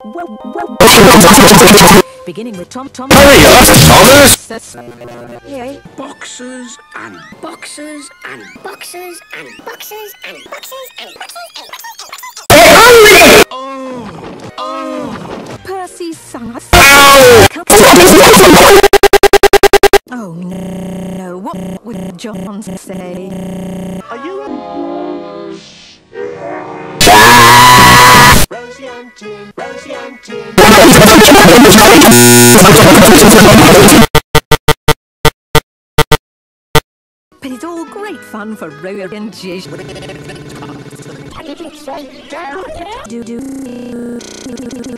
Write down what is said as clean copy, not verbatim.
Beginning with Tom. Hurry up, Thomas! Yay. Boxes and boxes and boxes and boxes and boxes and boxes and Percy sang us. Oh no, what would John say? Are you Rosie and Jim, Rosie and Jim. But it's all great fun for Rosie and Jim. I didn't say down. Do.